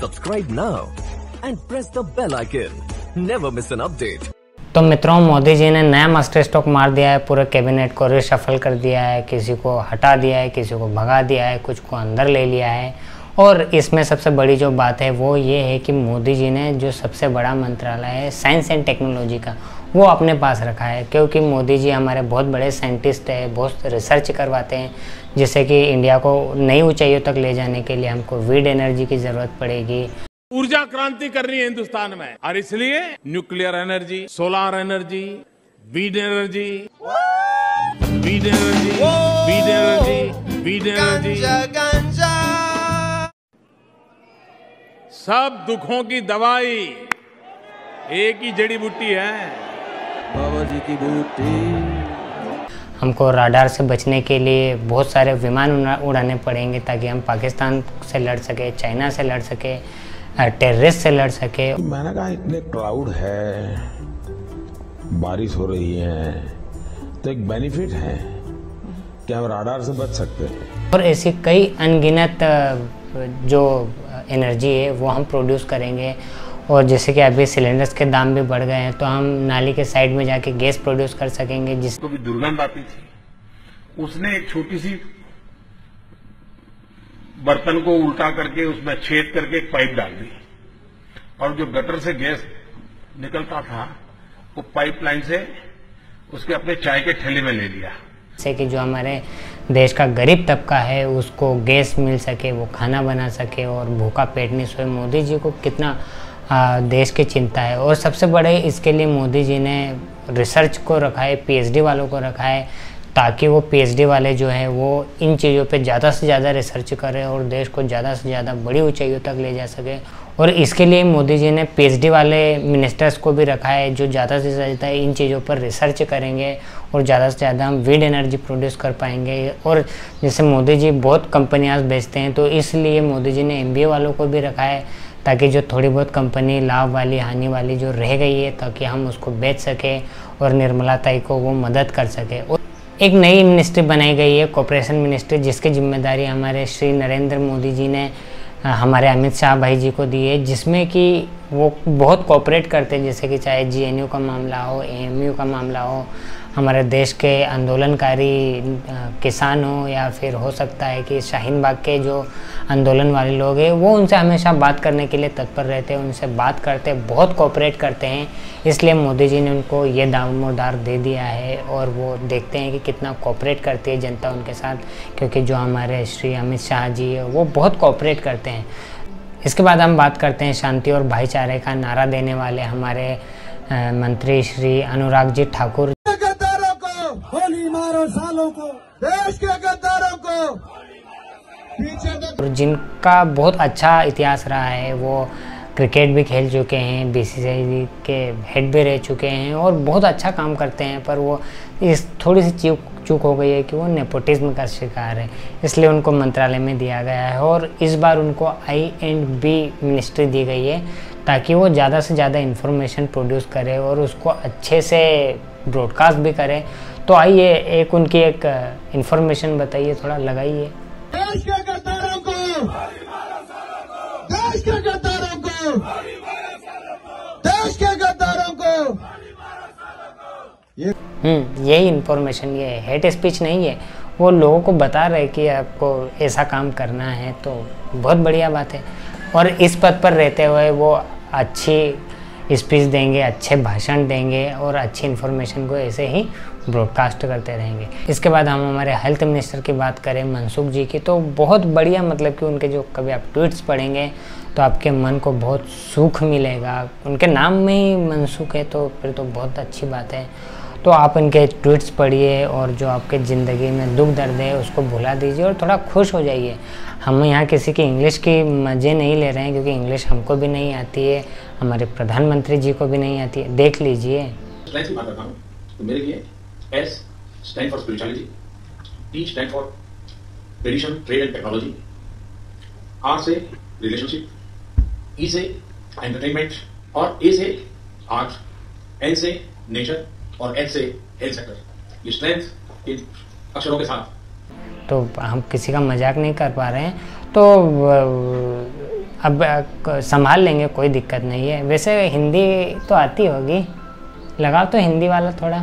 Subscribe now and press the bell icon. Never miss an update. तो मित्रों, मोदी जी ने नया मास्टर स्ट्रोक मार दिया है, पूरे कैबिनेट को रिशफल कर दिया है, किसी को हटा दिया है, किसी को भगा दिया है, कुछ को अंदर ले लिया है। और इसमें सबसे बड़ी जो बात है वो ये है कि मोदी जी ने जो सबसे बड़ा मंत्रालय है साइंस एंड टेक्नोलॉजी का, वो अपने पास रखा है, क्योंकि मोदी जी हमारे बहुत बड़े साइंटिस्ट हैं, बहुत रिसर्च करवाते हैं, जिससे कि इंडिया को नई ऊंचाइयों तक ले जाने के लिए हमको विंड एनर्जी की ज़रूरत पड़ेगी। ऊर्जा क्रांति करनी है हिंदुस्तान में, और इसलिए nuclear energy, solar energy, wind energy, wind energy, wind energy, wind energy, सब दुखों की दवाई एक ही जड़ी बूटी है, बाबा जी की बूटी। हमको राडार से बचने के लिए बहुत सारे विमान उड़ाने पड़ेंगे ताकि हम पाकिस्तान से लड़ सके, चाइना से लड़ सके, टेररिस्ट से लड़ सके। मैंने कहा इतने क्लाउड है, बारिश हो रही है, तो एक बेनिफिट है कि हम राडार से बच सकते हैं। और ऐसी कई अनगिनत जो एनर्जी है वो हम प्रोड्यूस करेंगे। और जैसे कि अभी सिलेंडर्स के दाम भी बढ़ गए हैं, तो हम नाली के साइड में जाके गैस प्रोड्यूस कर सकेंगे। जिसको भी दुर्गंध आती थी, उसने एक छोटी सी बर्तन को उल्टा करके उसमें छेद करके एक पाइप डाल दी, और जो गटर से गैस निकलता था वो पाइपलाइन से उसके अपने चाय के ठेले में ले लिया। जैसे कि जो हमारे देश का गरीब तबका है उसको गैस मिल सके, वो खाना बना सके और भूखा पेट नहीं सोए। मोदी जी को कितना देश की चिंता है। और सबसे बड़े इसके लिए मोदी जी ने रिसर्च को रखा है, पीएचडी वालों को रखा है, ताकि वो पीएचडी वाले जो हैं वो इन चीज़ों पे ज़्यादा से ज़्यादा रिसर्च करें और देश को ज़्यादा से ज़्यादा बड़ी ऊंचाइयों तक ले जा सके। और इसके लिए मोदी जी ने पीएचडी वाले मिनिस्टर्स को भी रखा है, जो ज़्यादा से ज़्यादा इन चीज़ों पर रिसर्च करेंगे और ज़्यादा से ज़्यादा हम विंड एनर्जी प्रोड्यूस कर पाएंगे। और जैसे मोदी जी बहुत कंपनियाँ बेचते हैं, तो इसलिए मोदी जी ने MBA वालों को भी रखा है, ताकि जो थोड़ी बहुत कंपनी लाभ वाली, हानि वाली जो रह गई है, ताकि हम उसको बेच सकें और निर्मला ताई को वो मदद कर सके। और एक नई मिनिस्ट्री बनाई गई है, कॉर्पोरेशन मिनिस्ट्री, जिसकी जिम्मेदारी हमारे श्री नरेंद्र मोदी जी ने हमारे अमित शाह भाई जी को दी है, जिसमें कि वो बहुत कोऑपरेट करते हैं। जैसे कि चाहे GNU का मामला हो, AMU का मामला हो, हमारे देश के आंदोलनकारी किसान हो, या फिर हो सकता है कि शाहीन बाग के जो आंदोलन वाले लोग हैं, वो उनसे हमेशा बात करने के लिए तत्पर रहते हैं, उनसे बात करते हैं, बहुत कोऑपरेट करते हैं। इसलिए मोदी जी ने उनको ये दामोदार दे दिया है, और वो देखते हैं कि कितना कोऑपरेट करती है जनता उनके साथ, क्योंकि जो हमारे श्री अमित शाह जी है वो बहुत कोऑपरेट करते हैं। इसके बाद हम बात करते हैं शांति और भाईचारे का नारा देने वाले हमारे मंत्री श्री अनुराग जी ठाकुर। गोली मारो सालों को, देश के गद्दारों को पीछे। जिनका बहुत अच्छा इतिहास रहा है, वो क्रिकेट भी खेल चुके हैं, BCCI के हेड भी रह चुके हैं और बहुत अच्छा काम करते हैं। पर वो इस थोड़ी सी चूक हो गई है कि वो नेपोटिज्म का शिकार है, इसलिए उनको मंत्रालय में दिया गया है। और इस बार उनको I&B मिनिस्ट्री दी गई है, ताकि वो ज़्यादा से ज़्यादा इन्फॉर्मेशन प्रोड्यूस करे और उसको अच्छे से ब्रॉडकास्ट भी करे। तो आइए एक उनकी एक इन्फॉर्मेशन बताइए, थोड़ा लगाइए। देश के गद्दारों को, देश के गद्दारों को, देश के गद्दारों को। यही इन्फॉर्मेशन, ये हेट स्पीच नहीं है, वो लोगों को बता रहे कि आपको ऐसा काम करना है, तो बहुत बढ़िया बात है। और इस पद पर रहते हुए वो अच्छी स्पीच देंगे, अच्छे भाषण देंगे और अच्छी इन्फॉर्मेशन को ऐसे ही ब्रॉडकास्ट करते रहेंगे। इसके बाद हम हमारे हेल्थ मिनिस्टर की बात करें, मनसुख जी की, तो बहुत बढ़िया, मतलब कि उनके जो कभी आप ट्वीट्स पढ़ेंगे तो आपके मन को बहुत सुख मिलेगा। उनके नाम में ही मनसुख है, तो फिर तो बहुत अच्छी बात है। तो आप इनके ट्वीट्स पढ़िए और जो आपके ज़िंदगी में दुख दर्द है उसको भुला दीजिए और थोड़ा खुश हो जाइए। हम यहाँ किसी की इंग्लिश की मज़े नहीं ले रहे हैं, क्योंकि इंग्लिश हमको भी नहीं आती है, हमारे प्रधानमंत्री जी को भी नहीं आती है। देख लीजिए। स्ट्रेंथ की बात करता हूँ तो मेरे लिए S stand for spirituality, T stand for tradition, trade and technology, R से रिलेशनशिप, E से एंटरटेनमेंट और A से आर्ट, N से नेचर और H से हेल्थ सेक्टर। ये स्ट्रेंथ इन अक्षरों के साथ। तो हम किसी का मजाक नहीं कर पा रहे हैं। तो अब संभाल लेंगे, कोई दिक्कत नहीं है। वैसे हिंदी तो आती होगी, लगाओ तो हिंदी वाला थोड़ा।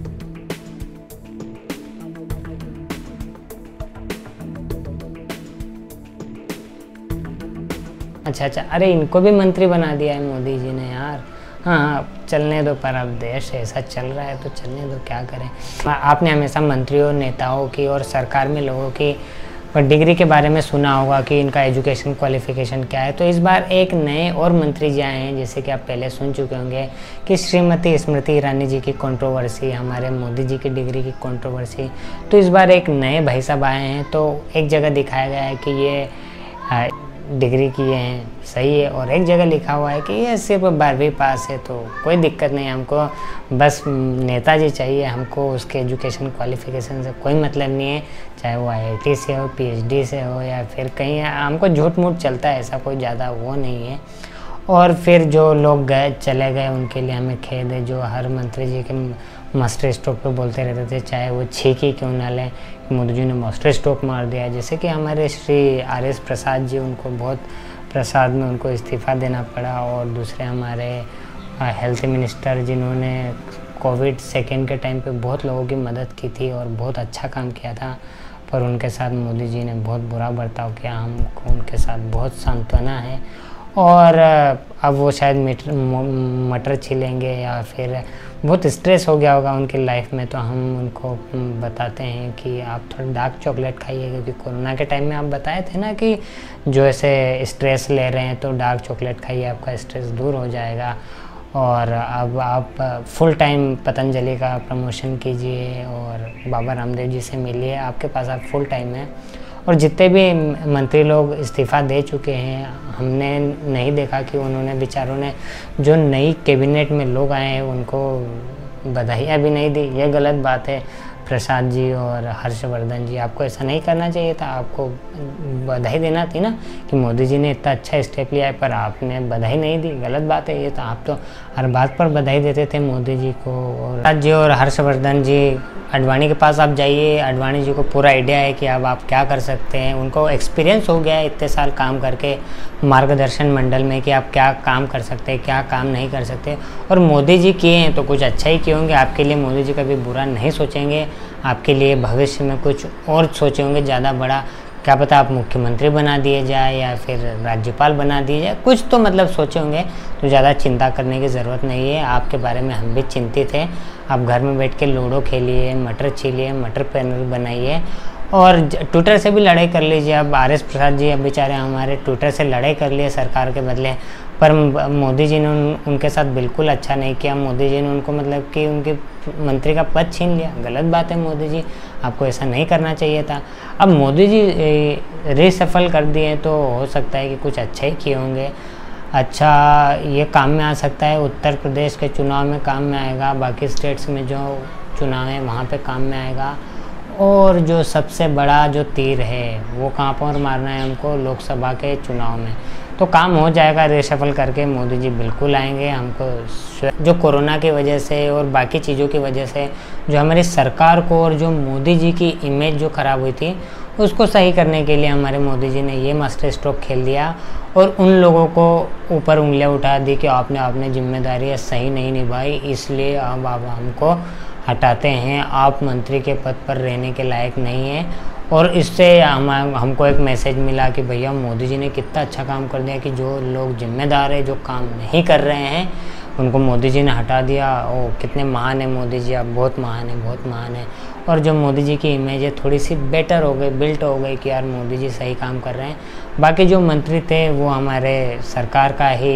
अच्छा, अरे इनको भी मंत्री बना दिया है मोदी जी ने यार। हाँ, चलने दो, पर अब देश ऐसा चल रहा है तो चलने दो, क्या करें। आपने हमेशा मंत्रियों, नेताओं की और सरकार में लोगों की डिग्री के बारे में सुना होगा कि इनका एजुकेशन क्वालिफिकेशन क्या है। तो इस बार एक नए और मंत्री जी आए हैं, जैसे कि आप पहले सुन चुके होंगे कि श्रीमती स्मृति ईरानी जी की कंट्रोवर्सी, हमारे मोदी जी की डिग्री की कंट्रोवर्सी। तो इस बार एक नए भाई साहब आए हैं, तो एक जगह दिखाया गया है कि ये डिग्री किए हैं, सही है, और एक जगह लिखा हुआ है कि ये सिर्फ 12वीं पास है, तो कोई दिक्कत नहीं, हमको बस नेताजी चाहिए, हमको उसके एजुकेशन क्वालिफिकेशन से कोई मतलब नहीं है, चाहे वो IIT से हो, PhD से हो, या फिर कहीं हमको झूठ मूठ चलता है, ऐसा कोई ज़्यादा वो नहीं है। और फिर जो लोग चले गए उनके लिए हमें खेद है, जो हर मंत्री जी के मास्टर स्ट्रोक पे बोलते रहते थे, चाहे वो छींकी क्यों ना लें, मोदी जी ने मास्टर स्ट्रोक मार दिया। जैसे कि हमारे श्री RS प्रसाद जी, उनको बहुत प्रसाद में उनको इस्तीफ़ा देना पड़ा, और दूसरे हमारे हेल्थ मिनिस्टर जिन्होंने कोविड सेकेंड के टाइम पे बहुत लोगों की मदद की थी और बहुत अच्छा काम किया था, पर उनके साथ मोदी जी ने बहुत बुरा बर्ताव किया। हमको उनके साथ बहुत सांत्वना है, और अब वो शायद मटर छिलेंगे या फिर बहुत स्ट्रेस हो गया होगा उनकी लाइफ में, तो हम उनको बताते हैं कि आप थोड़ा डार्क चॉकलेट खाइए, क्योंकि कोरोना के टाइम में आप बताए थे ना कि जो ऐसे स्ट्रेस ले रहे हैं तो डार्क चॉकलेट खाइए, आपका स्ट्रेस दूर हो जाएगा। और अब आप फुल टाइम पतंजलि का प्रमोशन कीजिए और बाबा रामदेव जी से मिलिए, आपके पास आप फुल टाइम है। और जितने भी मंत्री लोग इस्तीफ़ा दे चुके हैं, हमने नहीं देखा कि उन्होंने बेचारों ने, जो नई कैबिनेट में लोग आए हैं उनको बधाइयाँ भी नहीं दी, ये गलत बात है। प्रसाद जी और हर्षवर्धन जी, आपको ऐसा नहीं करना चाहिए था, आपको बधाई देना थी ना कि मोदी जी ने इतना अच्छा स्टेप लिया है, पर आपने बधाई नहीं दी, गलत बात है ये। तो आप तो हर बात पर बधाई देते थे मोदी जी को। और प्रसाद जी और हर्षवर्धन जी, आडवाणी के पास आप जाइए, आडवाणी जी को पूरा आइडिया है कि अब आप क्या कर सकते हैं, उनको एक्सपीरियंस हो गया है इतने साल काम करके मार्गदर्शन मंडल में कि आप क्या काम कर सकते हैं, क्या काम नहीं कर सकते। और मोदी जी किए हैं तो कुछ अच्छा ही किए होंगे, आपके लिए मोदी जी कभी बुरा नहीं सोचेंगे, आपके लिए भविष्य में कुछ और सोचे होंगे ज़्यादा बड़ा, क्या पता आप मुख्यमंत्री बना दिए जाए या फिर राज्यपाल बना दिए जाए, कुछ तो मतलब सोचे होंगे। तो ज़्यादा चिंता करने की ज़रूरत नहीं है, आपके बारे में हम भी चिंतित हैं। आप घर में बैठ के लूडो खेलिए, मटर छीलिए, मटर पनीर बनाइए, और ट्विटर से भी लड़ाई कर लीजिए। अब RS प्रसाद जी अब बेचारे हमारे ट्विटर से लड़ाई कर लिए सरकार के बदले, पर मोदी जी ने उनके साथ बिल्कुल अच्छा नहीं किया। मोदी जी ने उनको मतलब कि उनके मंत्री का पद छीन लिया, गलत बात है मोदी जी, आपको ऐसा नहीं करना चाहिए था। अब मोदी जी रीसफल कर दिए तो हो सकता है कि कुछ अच्छा ही किए होंगे, अच्छा ये काम में आ सकता है। उत्तर प्रदेश के चुनाव में काम में आएगा, बाकी स्टेट्स में जो चुनाव है वहाँ पे काम में आएगा। और जो सबसे बड़ा जो तीर है वो कहाँ पर मारना है हमको, लोकसभा के चुनाव में, तो काम हो जाएगा। रेशफल करके मोदी जी बिल्कुल आएंगे। हमको जो कोरोना की वजह से और बाकी चीज़ों की वजह से जो हमारी सरकार को और जो मोदी जी की इमेज जो ख़राब हुई थी उसको सही करने के लिए हमारे मोदी जी ने ये मास्टर स्ट्रोक खेल दिया और उन लोगों को ऊपर उंगलियां उठा दी कि आपने जिम्मेदारी सही नहीं निभाई, इसलिए अब आप हमको हटाते हैं, आप मंत्री के पद पर रहने के लायक नहीं हैं। और इससे हमको एक मैसेज मिला कि भैया मोदी जी ने कितना अच्छा काम कर दिया कि जो लोग जिम्मेदार है, जो काम नहीं कर रहे हैं, उनको मोदी जी ने हटा दिया। ओ कितने महान है मोदी जी, आप बहुत महान है, बहुत महान है। और जो मोदी जी की इमेज है थोड़ी सी बेटर हो गई, बिल्ट हो गई कि यार मोदी जी सही काम कर रहे हैं। बाकी जो मंत्री थे वो हमारे सरकार का ही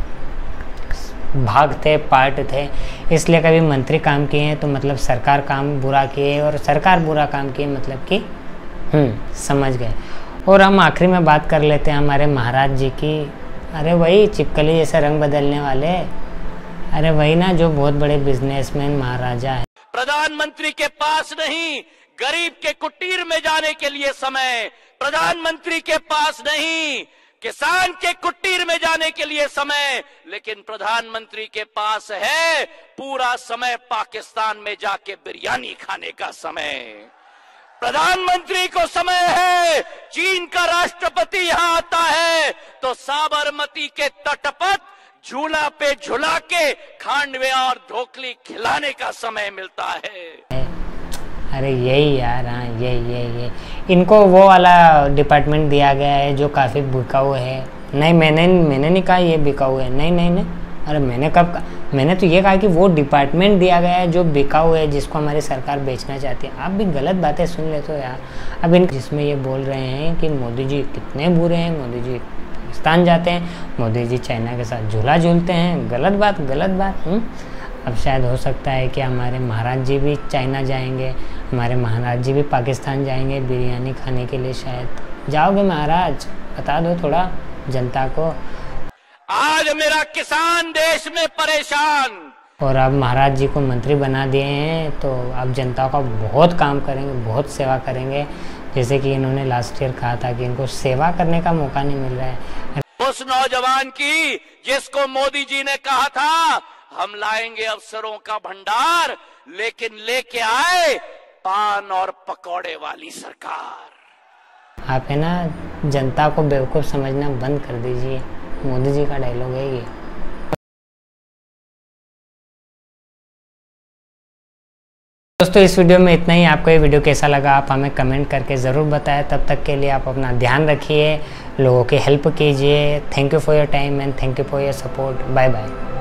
भाग थे, पार्ट थे, इसलिए कभी मंत्री काम किए हैं तो मतलब सरकार काम बुरा किए, और सरकार बुरा काम किए मतलब कि समझ गए। और हम आखिरी में बात कर लेते हैं हमारे महाराज जी की। अरे वही चिपकली जैसे रंग बदलने वाले, अरे वही ना जो बहुत बड़े बिजनेसमैन महाराजा है। प्रधानमंत्री के पास नहीं, गरीब के कुटीर में जाने के लिए समय, प्रधानमंत्री के पास नहीं, किसान के कुटीर में जाने के लिए समय, लेकिन प्रधानमंत्री के पास है पूरा समय पाकिस्तान में जाके बिरयानी खाने का समय। प्रधानमंत्री को समय है, चीन का राष्ट्रपति यहां आता है तो साबरमती के तट पर झूला पे झूला के खांडवे और ढोकली खिलाने का समय मिलता है। अरे यही यार, हाँ यही इनको वो वाला डिपार्टमेंट दिया गया है जो काफ़ी बिकाऊ है। नहीं मैंने नहीं कहा ये बिकाऊ है, नहीं अरे मैंने कब कहा? मैंने तो ये कहा कि वो डिपार्टमेंट दिया गया है जो बिकाऊ है, जिसको हमारी सरकार बेचना चाहती है। आप भी गलत बातें सुन लेते हो यार। अब इन जिसमें ये बोल रहे हैं कि मोदी जी कितने बुरे हैं, मोदी जी पाकिस्तान जाते हैं, मोदी जी चाइना के साथ झूला झूलते हैं, गलत बात। अब शायद हो सकता है कि हमारे महाराज जी भी चाइना जाएंगे, हमारे महाराज जी भी पाकिस्तान जाएंगे बिरयानी खाने के लिए। शायद जाओगे महाराज, बता दो थोड़ा जनता को। आज मेरा किसान देश में परेशान, और अब महाराज जी को मंत्री बना दिए हैं तो अब जनता का बहुत काम करेंगे, बहुत सेवा करेंगे। जैसे कि इन्होंने लास्ट ईयर कहा था कि इनको सेवा करने का मौका नहीं मिल रहा है। उस नौजवान की जिसको मोदी जी ने कहा था हम लाएंगे अफसरों का भंडार, लेकिन लेके आए पान और पकौड़े वाली सरकार। आप है ना जनता को बेवकूफ़ समझना बंद कर दीजिए। मोदी जी का डायलॉग है ये। दोस्तों इस वीडियो में इतना ही। आपको ये वीडियो कैसा लगा आप हमें कमेंट करके ज़रूर बताएं। तब तक के लिए आप अपना ध्यान रखिए, लोगों की हेल्प कीजिए। Thank you for your time and thank you for your support. Bye bye.